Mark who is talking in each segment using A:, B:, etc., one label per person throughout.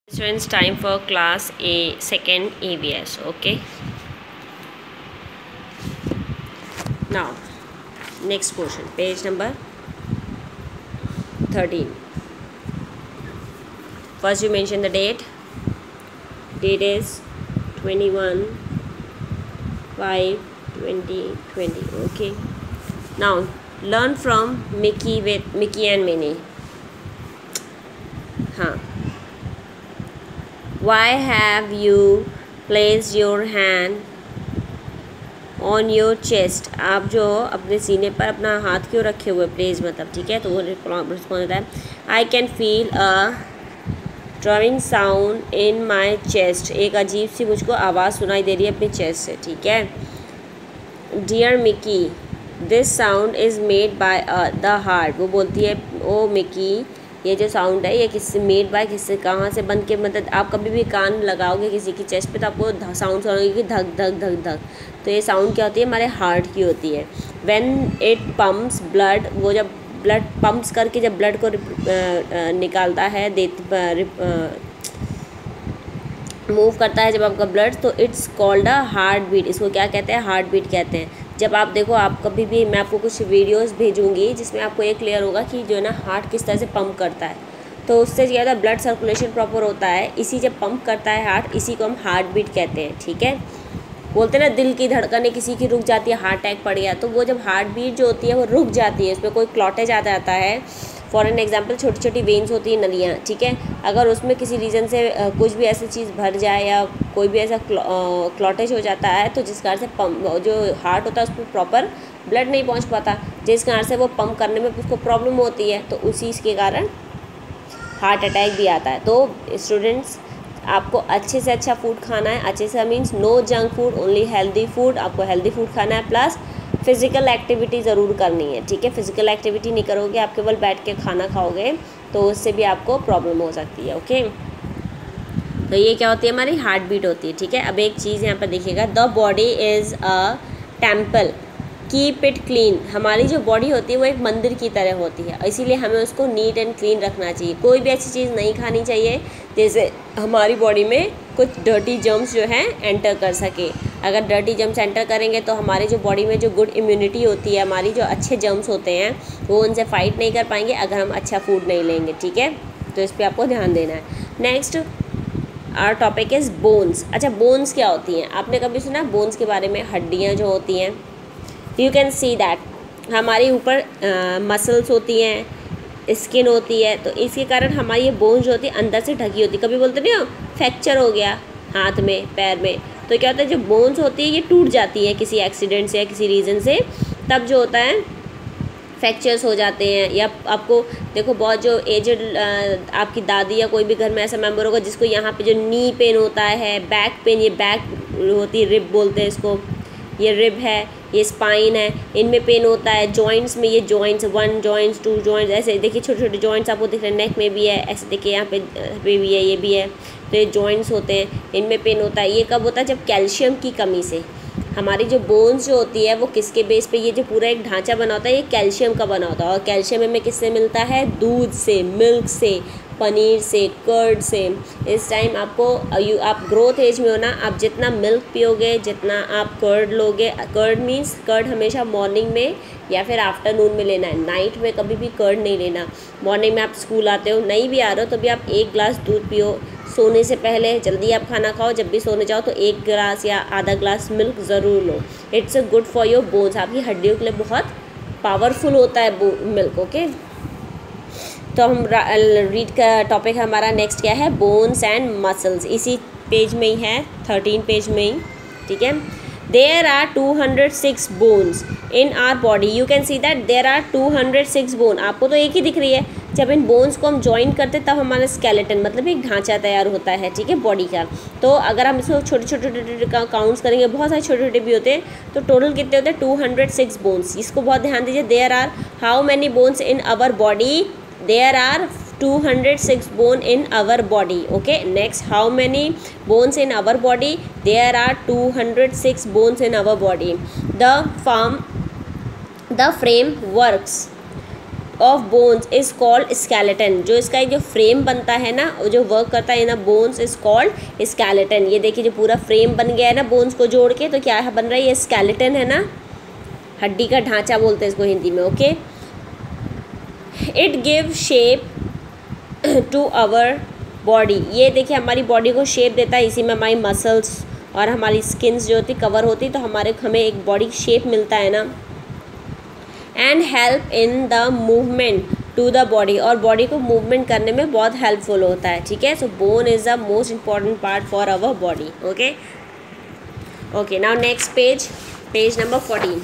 A: Students, time for class A second EVS. Okay, now next question, page number 13. First you mention the date is 21/5/2020. Okay, now learn from Mickey and Minnie. Why have you placed your hand on your chest? आप जो अपने सीने पर अपना हाथ क्यों रखे हुए, प्लेस मतलब, ठीक है। तो वो रिस्पॉन्स होता है I can feel a drawing sound in my chest. एक अजीब सी मुझको आवाज़ सुनाई दे रही है अपनी चेस्ट से, ठीक है। Dear Mickey this sound is made by the heart. वो बोलती है ओ मिकी ये जो साउंड है ये किससे मेड बाय, किससे, कहाँ से बन के, मतलब आप कभी भी कान लगाओगे किसी की चेस्ट पे तो आपको साउंड सुनोगे कि धक धक धक धक। तो ये साउंड क्या होती है, हमारे हार्ट की होती है। व्हेन इट पम्प्स ब्लड, वो जब ब्लड पम्प्स करके जब ब्लड को निकालता है, मूव करता है जब आपका ब्लड, तो it's called a heart beat. इसको क्या कहते हैं, हार्ट बीट कहते हैं। जब आप देखो, आप कभी भी, मैं आपको कुछ वीडियोस भेजूंगी जिसमें आपको ये क्लियर होगा कि जो है ना हार्ट किस तरह से पंप करता है। तो उससे क्या होता है, ब्लड सर्कुलेशन प्रॉपर होता है। इसी जब पंप करता है हार्ट, इसी को हम हार्ट बीट कहते हैं, ठीक है। बोलते हैं ना दिल की धड़कनें किसी की रुक जाती है, हार्ट अटैक पड़ गया, तो वो जब हार्ट बीट जो होती है वो रुक जाती है, उसमें कोई क्लॉटेज आ जाता है। फॉर एन एग्जाम्पल छोटी छोटी वेन्स होती हैं, नलियाँ, ठीक है। अगर उसमें किसी रीज़न से कुछ भी ऐसी चीज़ भर जाए या कोई भी ऐसा क्लॉटेज हो जाता है, तो जिस कारण से पंप जो हार्ट होता है उस पर प्रॉपर ब्लड नहीं पहुंच पाता, जिस कारण से वो पंप करने में उसको प्रॉब्लम होती है, तो उसी के कारण हार्ट अटैक भी आता है। तो स्टूडेंट्स, आपको अच्छे से अच्छा फूड खाना है। अच्छे से means no junk food, only healthy food. आपको हेल्दी फूड खाना है, प्लस फिज़िकल एक्टिविटी ज़रूर करनी है, ठीक है। फिज़िकल एक्टिविटी नहीं करोगे, आप केवल बैठ के खाना खाओगे, तो उससे भी आपको प्रॉब्लम हो सकती है, ओके। तो ये क्या होती है, हमारी हार्ट बीट होती है, ठीक है। अब एक चीज़ यहाँ पर देखिएगा, the body is a temple keep it clean. हमारी जो बॉडी होती है वो एक मंदिर की तरह होती है, इसीलिए हमें उसको नीट एंड क्लीन रखना चाहिए। कोई भी ऐसी चीज़ नहीं खानी चाहिए जैसे हमारी बॉडी में कुछ डर्टी जर्म्स जो हैं एंटर कर सके। अगर डर्टी जर्म्स एंटर करेंगे तो हमारी जो बॉडी में जो गुड इम्यूनिटी होती है, हमारी जो अच्छे जर्म्स होते हैं, वो उनसे फाइट नहीं कर पाएंगे अगर हम अच्छा फूड नहीं लेंगे, ठीक है। तो इस पर आपको ध्यान देना है। Next our topic is bones. अच्छा, बोन्स क्या होती हैं, आपने कभी सुना बोन्स के बारे में? हड्डियाँ जो होती हैं, यू कैन सी दैट हमारे ऊपर मसल्स होती हैं, स्किन होती है, तो इसके कारण हमारी ये बोन्स जो होती है अंदर से ढकी होती है। कभी बोलते नहीं हो फ्रैक्चर हो गया हाथ में, पैर में, तो क्या होता है, जो बोन्स होती है ये टूट जाती है किसी एक्सीडेंट से या किसी रीज़न से, तब जो होता है फ्रैक्चर्स हो जाते हैं। या आपको देखो, बहुत जो एजड आपकी दादी या कोई भी घर में ऐसा मेम्बर होगा जिसको यहाँ पे जो नी पेन होता है, बैक पेन, ये बैक होती है, रिब बोलते हैं इसको, ये रिब है, ये स्पाइन है, इनमें पेन होता है। जॉइंट्स में, ये जॉइंट्स 1 जॉइंट्स 2 जॉइंट्स, ऐसे देखिए छोटे छोटे जॉइंट्स आपको दिख रहे हैं, नेक में भी है, ऐसे देखिए यहाँ पे भी है, ये भी है, तो ये जॉइंट्स होते हैं, इनमें पेन होता है। ये कब होता है, जब कैल्शियम की कमी से। हमारी जो बोन्स जो होती है वो किसके बेस पे, ये जो पूरा एक ढांचा बना होता है ये कैल्शियम का बना होता है। और कैल्शियम हमें किससे मिलता है, दूध से, मिल्क से, पनीर से, कर्ड से। इस टाइम आपको आप ग्रोथ एज में हो ना, आप जितना मिल्क पियोगे, जितना आप कर्ड लोगे, कर्ड मीन्स कर्ड हमेशा मॉर्निंग में या फिर आफ्टरनून में लेना है, नाइट में कभी भी कर्ड नहीं लेना। मॉर्निंग में आप स्कूल आते हो, नहीं भी आ रहे हो तो भी आप 1 गिलास दूध पियो। सोने से पहले जल्दी आप खाना खाओ, जब भी सोने जाओ तो 1 गिलास या आधा ग्लास मिल्क ज़रूर लो। It's a good for your bones, आपकी हड्डियों के लिए बहुत पावरफुल होता है मिल्क, ओके। तो हम रीड का टॉपिक हमारा नेक्स्ट क्या है, बोन्स एंड मसल्स। इसी पेज में ही है, 13 पेज में ही, ठीक है। There are 206 bones in our body, you can see that there are 206 bone. आपको तो एक ही दिख रही है। जब इन बोन्स को हम ज्वाइन करते तब हमारा स्केलेटन मतलब एक ढांचा तैयार होता है, ठीक है, बॉडी का। तो अगर हम इसको छोटे छोटे काउंट्स करेंगे, बहुत सारे छोटे छोटे भी होते हैं, तो टोटल कितने होते हैं, 206 बोन्स। इसको बहुत ध्यान दीजिए। There are how many bones in our body, there are 206 bone in our body, okay. Next, how many bones in our body, there are 206 bones in our body. The frame works of bones is called skeleton. जो इसका एक जो frame बनता है ना, जो work करता है ना बोन्स इज कॉल्ड स्केलेटन। ये देखिए जो पूरा फ्रेम बन गया है ना बोन्स को जोड़ के, तो क्या बन रहा है, ये स्केलेटन है ना, हड्डी का ढांचा बोलते हैं इसको हिंदी में। Okay, it give shape to our body. ये देखिए हमारी बॉडी को शेप देता है, इसी में हमारी मसल्स और हमारी स्किन्स जो होती कवर होती, तो हमें एक बॉडी शेप मिलता है ना। And help in the movement to the body, और बॉडी को मूवमेंट करने में बहुत हेल्पफुल होता है। ठीक है, so bone is the most important part for our body. Okay okay, now next page number 14।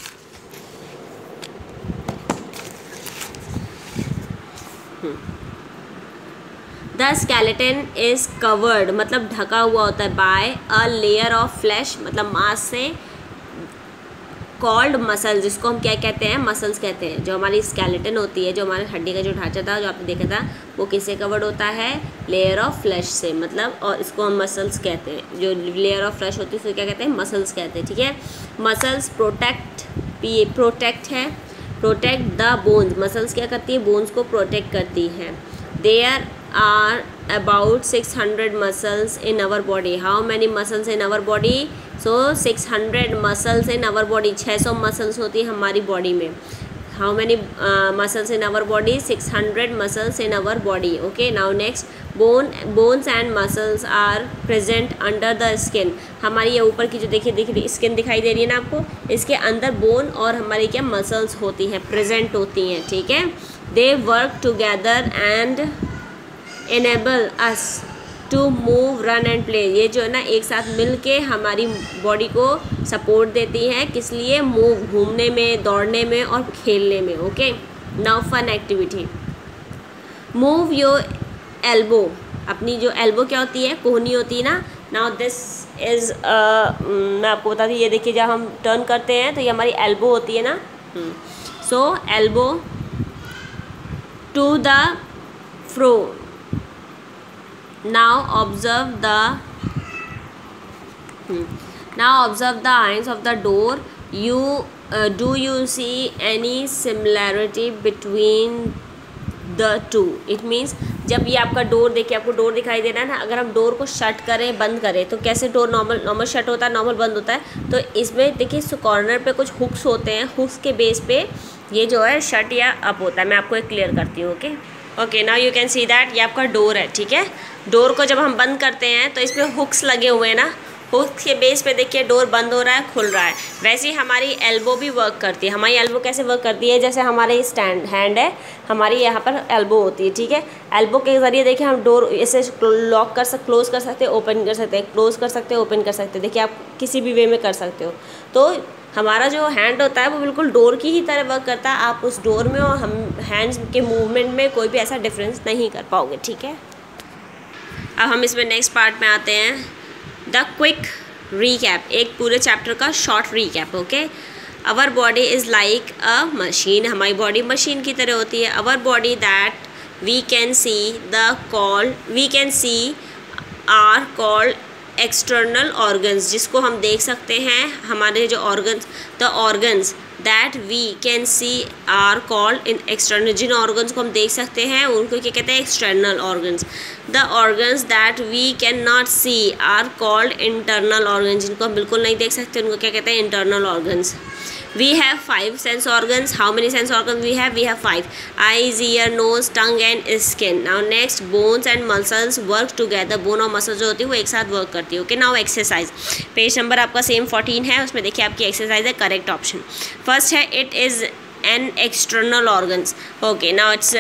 A: The skeleton is covered, मतलब ढका हुआ होता है, by a layer of flesh, मतलब मांस से, कॉल्ड मसल्स, जिसको हम क्या कहते हैं, मसल्स कहते हैं। जो हमारी स्केलेटन होती है, जो हमारे हड्डी का जो ढांचा था जो आपने देखा था, वो किससे कवर्ड होता है, लेयर ऑफ फ्लैश से, मतलब, और इसको हम मसल्स कहते हैं। जो लेयर ऑफ फ्लैश होती है उसको क्या कहते हैं, मसल्स कहते हैं। ठीक है, मसल्स प्रोटेक्ट है, प्रोटेक्ट द बोन्स। मसल्स क्या करती है, बोन्स को प्रोटेक्ट करती है। There are about 600 muscles in our body. How many muscles in our body? So 600 muscles in our body. 600 muscles होती है हमारी बॉडी में। How many muscles in our body? 600 muscles in our body. Okay, now next, bones and muscles are present under the skin. हमारी ये ऊपर की जो देखिए स्किन दिखाई दे रही है ना आपको, इसके अंदर बोन और हमारी क्या मसल्स होती हैं, प्रेजेंट होती हैं। ठीक है, they work together and enable us to move, run and play। ये जो है ना एक साथ मिल के हमारी बॉडी को सपोर्ट देती हैं, किस लिए, मूव, घूमने में, दौड़ने में और खेलने में। Okay, now fun activity, move your elbow. अपनी जो एल्बो क्या होती है, कोहनी होती है ना। नाउ दिस इज़ मैं आपको बता दी, ये देखिए जब हम टर्न करते हैं तो ये हमारी एल्बो होती है ना। So elbow to the fro. Now observe the lines of the door. Do you see any similarity between the two? It means जब ये आपका डोर देखिए, आपको डोर दिखाई दे रहा है ना, अगर हम डोर को शट करें, बंद करें, तो कैसे डोर नॉर्मल शट होता है, नॉर्मल बंद होता है। तो इसमें देखिए इस कॉर्नर पे कुछ हुक्स होते हैं, हुक्स के बेस पे ये जो है शट या अप होता है। मैं आपको एक क्लियर करती हूँ। Okay, now you can see that ये आपका डोर है। ठीक है, डोर को जब हम बंद करते हैं तो इसमें हुक्स लगे हुए हैं ना, हुक्स के बेस पे देखिए डोर बंद हो रहा है, खुल रहा है। वैसे ही हमारी एल्बो भी वर्क करती है। हमारी एल्बो कैसे वर्क करती है, जैसे हमारे स्टैंड हैंड है, हमारी यहाँ पर एल्बो होती है। ठीक है, एल्बो के ज़रिए देखिए हम डोर ऐसे लॉक क्लोज़ कर सकते हैं, ओपन कर सकते हैं, क्लोज़ कर सकते हैं, ओपन कर सकते हैं। देखिए आप किसी भी वे में कर सकते हो। तो हमारा जो हैंड होता है वो बिल्कुल डोर की ही तरह वर्क करता है। आप उस डोर में और हम हैंड्स के मूवमेंट में कोई भी ऐसा डिफरेंस नहीं कर पाओगे। ठीक है, अब हम इसमें नेक्स्ट पार्ट में आते हैं, द क्विक रीकैप, एक पूरे चैप्टर का short recap. Okay, our body is like a machine, हमारी बॉडी मशीन की तरह होती है। Our body that we can see are called external organs, जिसको हम देख सकते हैं, हमारे जो organs, the organs that we can see are called in external, जिन ऑर्गन्स को हम देख सकते हैं उनको क्या कहते हैं, external organs. The organs that we can not see are called internal organs, जिनको हम बिल्कुल नहीं देख सकते उनको क्या कहते हैं, internal organs. We have 5 sense organs. How many sense organs we have? We have 5. Eyes, ear, nose, tongue and skin. Now next, bones and muscles work together. Bone और muscles जो होती है वो एक साथ work करती है। Okay, now exercise. Page number आपका सेम 14 है, उसमें देखिए आपकी एक्सरसाइज है, करेक्ट ऑप्शन। फर्स्ट है, it is an external organs. Okay, now it's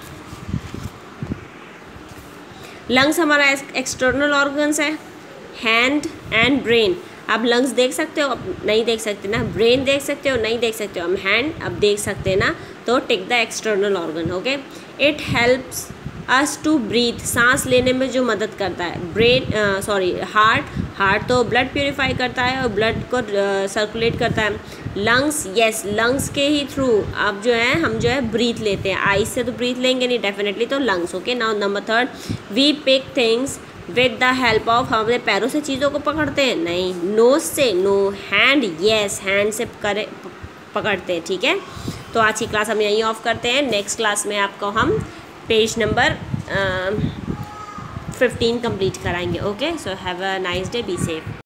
A: lungs हमारा एक्सटर्नल ऑर्गन्स है, हैंड एंड ब्रेन। आप लंग्स देख सकते हो, अब नहीं देख सकते ना, ब्रेन देख सकते हो, नहीं देख सकते हो, हम हैंड अब देख सकते हैं ना, तो tick the external organ. Okay, it helps us to breathe, सांस लेने में जो मदद करता है। हार्ट तो ब्लड प्योरीफाई करता है और ब्लड को सर्कुलेट करता है। लंग्स, यस, लंग्स के ही थ्रू आप जो है हम जो है ब्रीथ लेते हैं। आइज से तो ब्रीथ लेंगे नहीं डेफिनेटली, तो lungs. Okay, now number third, we pick things with the help of, हम अपने पैरों से चीज़ों को पकड़ते हैं, नहीं। नोज से, नो। हैंड, येस, हैंड से पकड़ते हैं। ठीक है, तो आज की क्लास हम यहीं ऑफ करते हैं। नेक्स्ट क्लास में आपको हम पेज नंबर 15 कंप्लीट कराएंगे। Okay, so have a nice day, be safe.